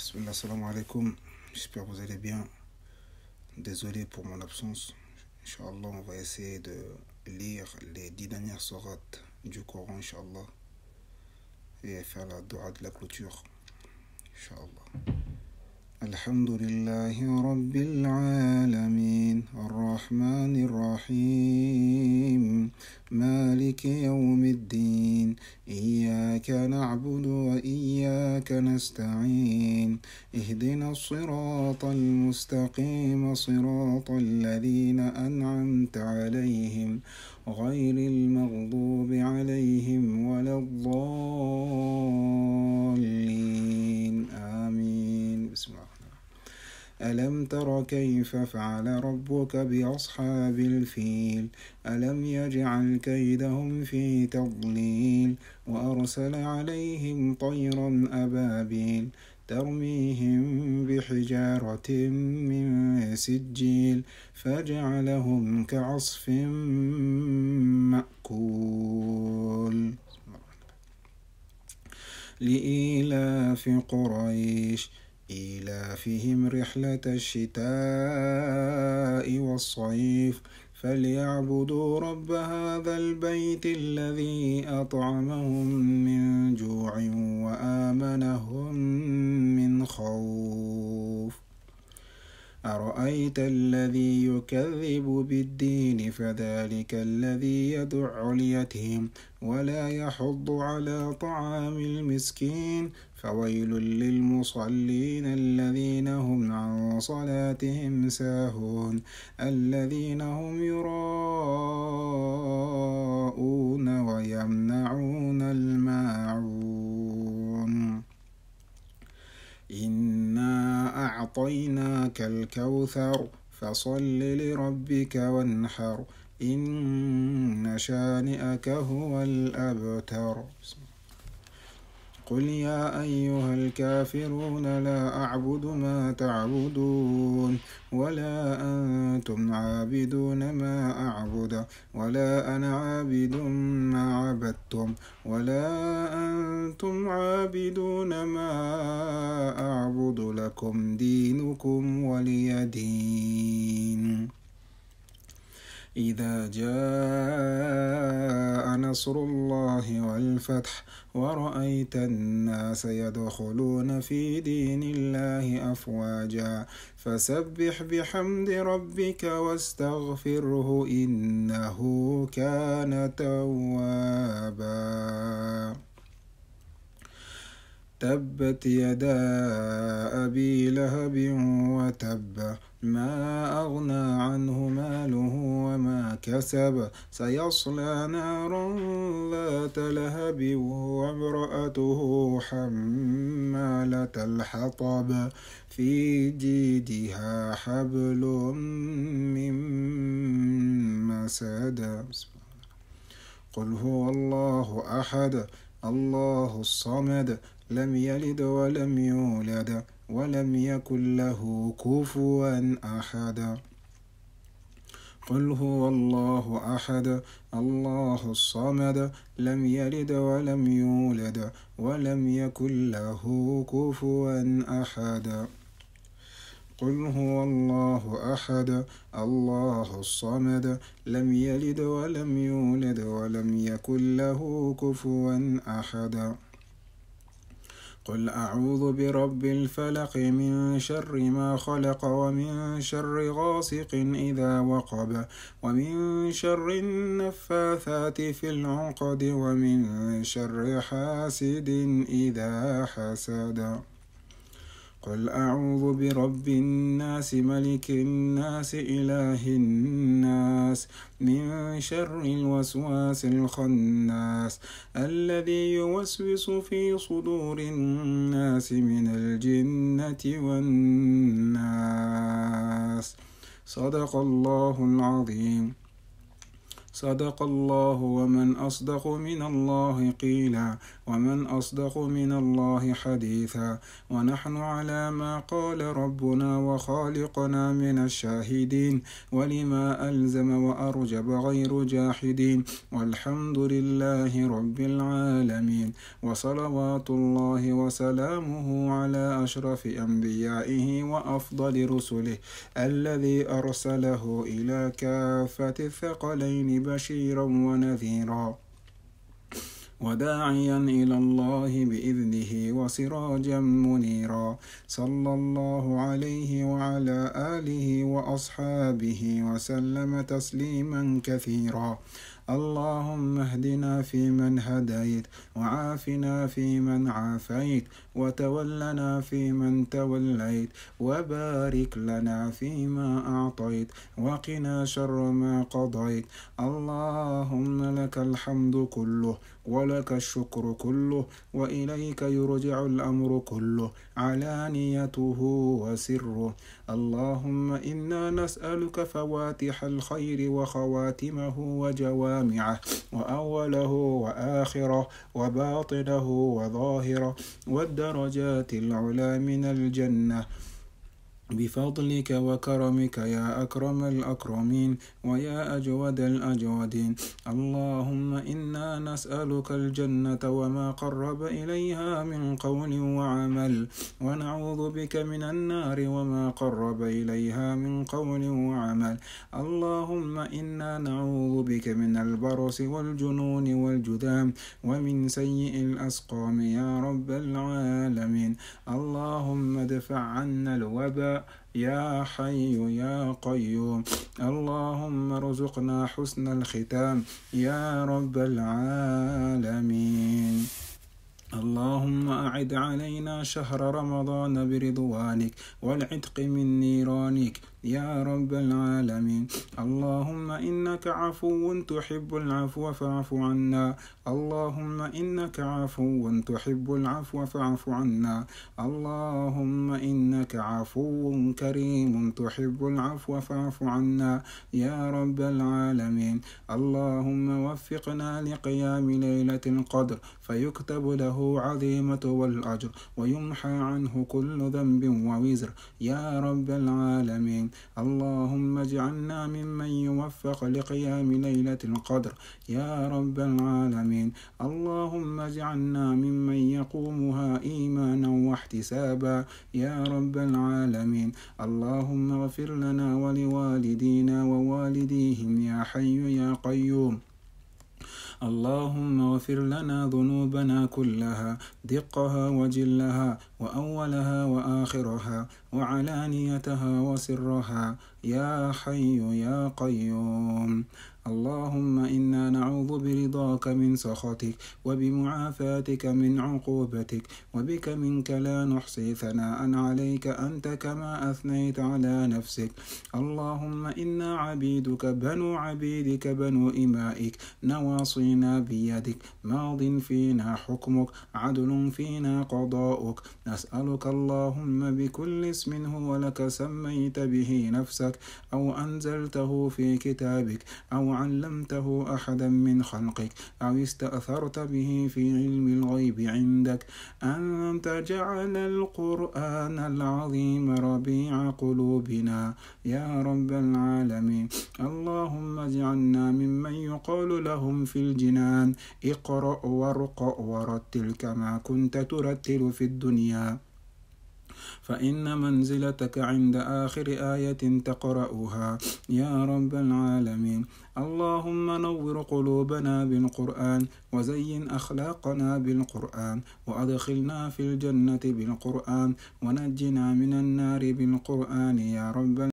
Bismillah, salam alaikum. J'espère que vous allez bien. Désolé pour mon absence. Inch'Allah, on va essayer de lire les 10 dernières sourates du Coran, Inch'Allah, et faire la dua de la clôture, Inch'Allah. الحمد لله رب العالمين الرحمن الرحيم مالك يوم الدين إياك نعبد وإياك نستعين اهدنا الصراط المستقيم صراط الذين أنعمت عليهم غير المغضوب عليهم ولا الضالين آمين. بسم الله. ألم تر كيف فعل ربك بأصحاب الفيل ألم يجعل كيدهم في تضليل وأرسل عليهم طيرا أبابيل ترميهم بحجارة من سجيل فجعلهم كعصف مأكول. لإيلاف قريش إيلافهم رحلة الشتاء والصيف فليعبدوا رب هذا البيت الذي أطعمهم من جوع وآمنهم من خوف. أرأيت الذي يكذب بالدين فذلك الذي يدع اليتيم ولا يحض على طعام المسكين فويل للمصلين الذين هم عن صلاتهم ساهون الذين هم يراءون ويمنعون الماعون. إنا أعطيناك الكوثر فصل لربك وانحر إن شانئك هو الأبتر. قل يا أيها الكافرون لا أعبد ما تعبدون ولا أنتم عابدون ما أعبد ولا أنا عابد ما عبدتم ولا أنتم عابدون ما أعبد لكم دينكم ولي دين. إذا جاء نصر الله والفتح ورأيت الناس يدخلون في دين الله أفواجا فسبح بحمد ربك واستغفره إنه كان توابا. تبت يدا أبي لهب وتب ما أغنى عنه ماله وما كسب سيصلى نارا ذات لهب وامرأته حمالة الحطب في جيدها حبل من مسد. قل هو الله أحد الله الصمد لم يلد ولم يولد ولم يكن له كفوا أحد. قل هو الله أحد الله الصمد لم يلد ولم يولد ولم يكن له كفوا أحد. قل هو الله أحد الله الصمد لم يلد ولم يولد ولم يكن له كفوا أحد. قل أعوذ برب الفلق من شر ما خلق ومن شر غاسق إذا وقب ومن شر النفاثات في العقد ومن شر حاسد إذا حسد. قل أعوذ برب الناس ملك الناس إله الناس من شر الوسواس الخناس الذي يوسوس في صدور الناس من الجنة والناس. صدق الله العظيم. صدق الله، ومن أصدق من الله قيلا، ومن أصدق من الله حديثا. ونحن على ما قال ربنا وخالقنا من الشاهدين، ولما ألزم وأرجب غير جاحدين. والحمد لله رب العالمين، وصلوات الله وسلامه على أشرف أنبيائه وأفضل رسله، الذي أرسله إلى كافة الثقلين بشيرا ونذيرا، وداعيا إلى الله بإذنه وسراجا منيرا. صلى الله عليه وعلى آله وأصحابه وسلم تسليما كثيرا. اللهم اهدنا فيمن هديت، وعافنا فيمن عافيت، وتولنا فيمن توليت، وبارك لنا فيما أعطيت، وقنا شر ما قضيت. اللهم لك الحمد كله، ولك الشكر كله، وإليك يرجع الأمر كله، علانيته وسره. اللهم إنا نسألك فواتح الخير وخواتمه وجوامعه، وأوله وآخره، وباطنه وظاهره، والدرجات العلى من الجنة، بفضلك وكرمك يا أكرم الأكرمين ويا أجود الأجودين. اللهم إنا نسألك الجنة وما قرب إليها من قول وعمل، ونعوذ بك من النار وما قرب إليها من قول وعمل. اللهم إنا نعوذ بك من البرص والجنون والجذام، ومن سيء الأسقام يا رب العالمين. اللهم ادفع عنا الوباء يا حي يا قيوم. اللهم ارزقنا حسن الختام يا رب العالمين. اللهم أعد علينا شهر رمضان برضوانك والعتق من نيرانك يا رب العالمين. اللهم إنك عفو تحب العفو فاعف عنا. اللهم إنك عفو تحب العفو فاعف عنا. اللهم إنك عفو كريم تحب العفو فاعف عنا يا رب العالمين. اللهم وفقنا لقيام ليلة القدر، فيكتب له عظيمة والأجر، ويمحى عنه كل ذنب ووزر يا رب العالمين. اللهم اجعلنا ممن يوفق لقيام ليلة القدر يا رب العالمين. اللهم اجعلنا ممن يقومها إيمانا واحتسابا يا رب العالمين. اللهم اغفر لنا ولوالدينا ووالديهم يا حي يا قيوم. اللهم اغفر لنا ذنوبنا كلها، دقها وجلها، وأولها وآخرها، وعلانيتها وسرها يا حي يا قيوم. اللهم إنا نعوذ برضاك من سخطك، وبمعافاتك من عقوبتك، وبك منك لا نحصي ثناء عليك أنت كما أثنيت على نفسك. اللهم إنا عبيدك بنو عبيدك بنو إمائك، نواصينا بيدك، ماض فينا حكمك، عدل فينا قضاؤك. نسألك اللهم بكل اسم هو لك سميت به نفسك، أو أنزلته في كتابك، أو علمته أحدا من خلقك، أو استأثرت به في علم الغيب عندك، أن تجعل القرآن العظيم ربيع قلوبنا يا رب العالمين. اللهم اجعلنا ممن يقال لهم في الجنان اقرأ وارقأ ورتل كما كنت ترتل في الدنيا، فإن منزلتك عند آخر آية تقرأها يا رب العالمين. اللهم نور قلوبنا بالقرآن، وزين أخلاقنا بالقرآن، وأدخلنا في الجنة بالقرآن، ونجنا من النار بالقرآن يا رب